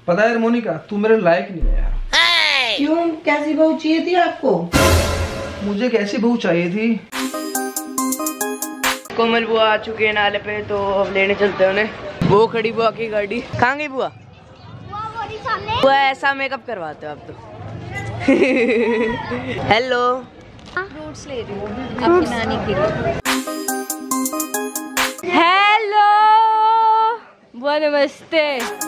पता है मोनिका, तू मेरे लायक नहीं है यार। क्यों? कैसी बहू चाहिए थी आपको? मुझे कैसी बहू चाहिए थी? कोमल बुआ आ चुके हैं नाले पे, तो अब लेने चलते हैं उन्हें। वो खड़ी बुआ की गाड़ी। कहाँ गई बुआ? बुआ ऐसा मेकअप करवाते हो आप तो। हेलो, फ्रूट्स ले रही हूँ अपनी नानी के लिए। हेलो बुआ, नमस्ते।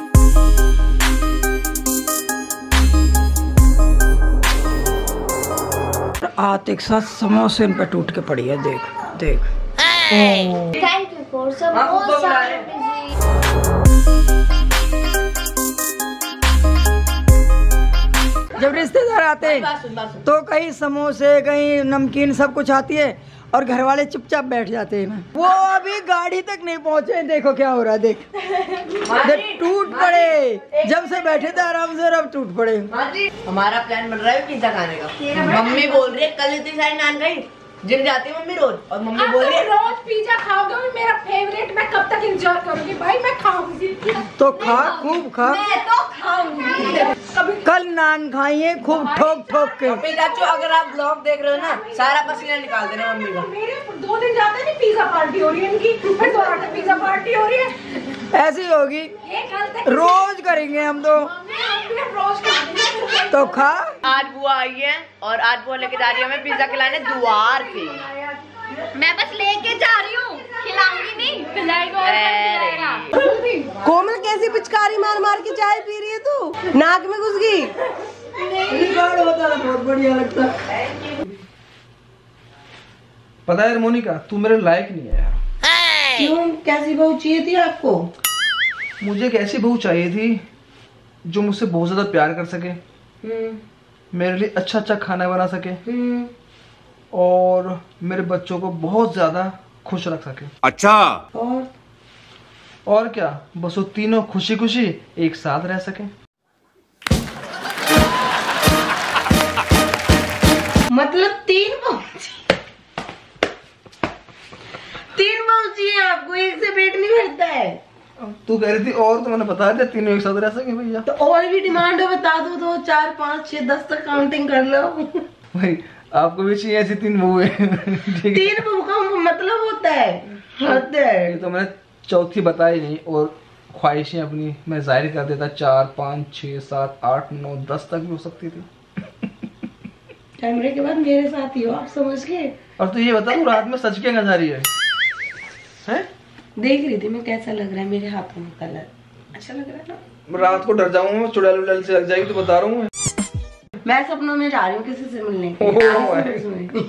आते के साथ समोसे इन पे टूट के पड़ी है। देख देख। थैंक यू फॉर सब। जब रिश्तेदार आते हैं तो कहीं समोसे, कहीं नमकीन, सब कुछ आती है और घर वाले चुपचाप बैठ जाते हैं ना। वो अभी गाड़ी तक नहीं पहुंचे, देखो क्या हो रहा है। देख टूट पड़े, जब से बैठे थे आराम से, अब टूट पड़े। हमारा प्लान बन रहा है पिज्जा खाने का। मम्मी बोल रही है कल इतनी सारी नान गई, जिम जाती है मम्मी रोज, और मम्मी बोल रही है रोज पिज्जा खाओगे, मेरा फेवरेट, मैं कब तक एंजॉय करूंगी भाई, मैं खाऊंगी। तो खा, खूब खा। मैं तो खाऊंगी। कल नान खाइए खूब ठोक ठोक के। चाचू अगर आप ब्लॉग देख रहे हो ना, सारा पसीना निकाल देना मम्मी का। मेरे 2 दिन जाते नहीं, पिज्जा पार्टी हो रही है इनकी, फिर दोबारा पिज्जा पार्टी हो रही है। ऐसी होगी, रोज करेंगे हम तो। रोज खाएंगे तो खा। आज बुआ आई है और आज बुआ लेके जा रही है हमें पिज्जा खिलाने द्वार पे। मैं बस लेके जा रही हूँ, खिलाऊंगी नहीं। खिलाएगा और खिलाएगा। कोमल कैसी पिचकारी मार मार के चाय पी रही है तू? नाक में घुस गई। रिकॉर्ड होता है, बहुत बढ़िया लगता है। पता है मोनिका, तू मेरे लायक नहीं है यार। क्यों? कैसी बहू चाहिए थी आपको? मुझे एक ऐसी बहू चाहिए थी जो मुझसे बहुत ज्यादा प्यार कर सके, मेरे लिए अच्छा अच्छा खाना बना सके, और मेरे बच्चों को बहुत ज्यादा खुश रख सके। अच्छा। और क्या, बस वो तीनों खुशी खुशी एक साथ रह सके। मतलब 3 बहू चाहिए आपको? एक से पेट नहीं भरता है। तू कह रही थी और, तो मैंने बता दिया तीनों एक साथ रह सके भैया। तो और भी डिमांड है, बता दो। 2 4 5 6 10 तक काउंटिंग कर लो। भाई आपको भी चाहिए ऐसी 3 बहू है? 3 बहू का मतलब होता है, हद है। ये तो मैंने चौथी बताई नहीं, और ख्वाहिशें अपनी मैं जाहिर कर देता। 4 5 6 7 8 9 10 तक भी हो सकती थी। कैमरे के बाद मेरे साथ ही हो, आप समझ गए। और तू ये बता, तू रात में सच क्या नजा रही है? देख रही थी मैं कैसा लग रहा है मेरे हाथों में कलर। अच्छा लग रहा है ना? रात को डर जाऊंगा, चुड़ैल उड़ैल से लग जाएगी, तो बता रहा हूँ मैं सपनों में जा रही हूँ किसी से मिलने के लिए।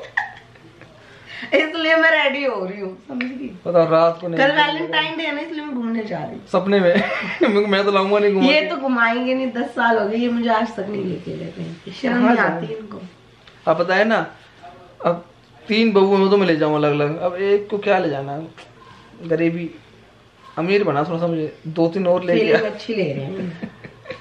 इसलिए मैं रेडी हो रही हूँ, समझ गई? पता रात को नहीं, कल वैलेंटाइन डे है ना, इसलिए मैं घूमने जा रही हूँ सपने में। मैं तो लाऊंगा नहीं, घूमने। ये तो घुमाएंगे नहीं, 10 साल हो गए ये मुझे आज तक नहीं लेके गए। शर्म नहीं आती इनको। अब पता है ना, अब 3 बहू में तो मैं ले जाऊंगा अलग अलग। अब एक को क्या ले जाना, गरीबी अमीर बना थोड़ा सा मुझे। 2-3 और ले गया, अच्छी ले रहे हैं।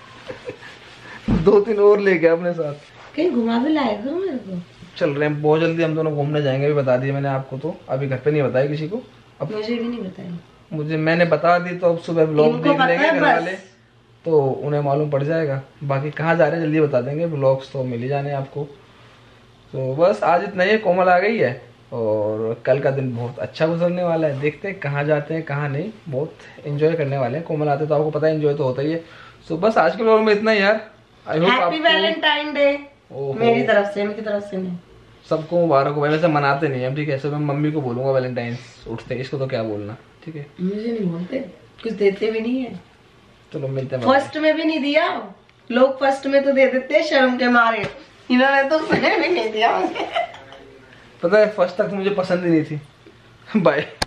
2-3 और ले गया अपने साथ। कहीं घुमा भी लाएगा मेरे को? चल रहे हैं बहुत जल्दी, हम दोनों घूमने जाएंगे। अभी बता दिया मैंने आपको, तो अभी घर पे नहीं बताया किसी को। अब मुझे भी नहीं बताया। मुझे मैंने बता दी, तो अब सुबह ब्लॉग देख लेंगे घर वाले, तो उन्हें मालूम पड़ जाएगा। बाकी कहाँ जा रहे हैं जल्दी बता देंगे, ब्लॉग्स तो मिल ही जाने आपको। तो बस आज इतना ही। कोमल आ गई है और कल का दिन बहुत अच्छा गुजरने वाला है। देखते हैं कहाँ जाते हैं कहाँ नहीं, बहुत एंजॉय करने वाले हैं। कोमल आते तो आपको पता है एंजॉय तो होता ही है। सो बस आज के ब्लॉग में इतना ही यार। I hope happy Valentine day मेरी तरफ से, इनकी तरफ से नहीं। सबको मुबारक हो। वैसे मनाते नहीं हम, ठीक है? मैं मम्मी को बोलूंगा वैलेंटाइंस उठते, इसको तो क्या बोलना, ठीक है? मुझे नहीं बोलते, कुछ देते भी नहीं है। चलो मिलते हैं। फर्स्ट में भी नहीं दिया, लोग फर्स्ट में तो दे देते हैं शर्म के मारे, इन्होंने तो भी नहीं दिया। पता है फर्स्ट तक मुझे पसंद ही नहीं थी। बाय।